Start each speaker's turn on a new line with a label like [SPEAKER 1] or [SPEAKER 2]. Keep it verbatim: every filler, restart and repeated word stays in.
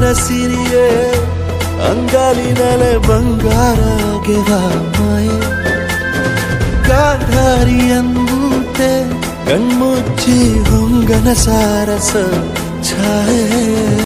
[SPEAKER 1] ಸಿರಿಯೇ ಅಂಗಾಲಿನಲೆ ಬಂಗಾರಗೆ ಮಾಯೆ ಗಾಂಧಾರಿಯಂತೆ ಕಣ್ಮುಚ್ಚಿ ಹೊಂಗನ ಸಾರಸ ಛಾಯೆ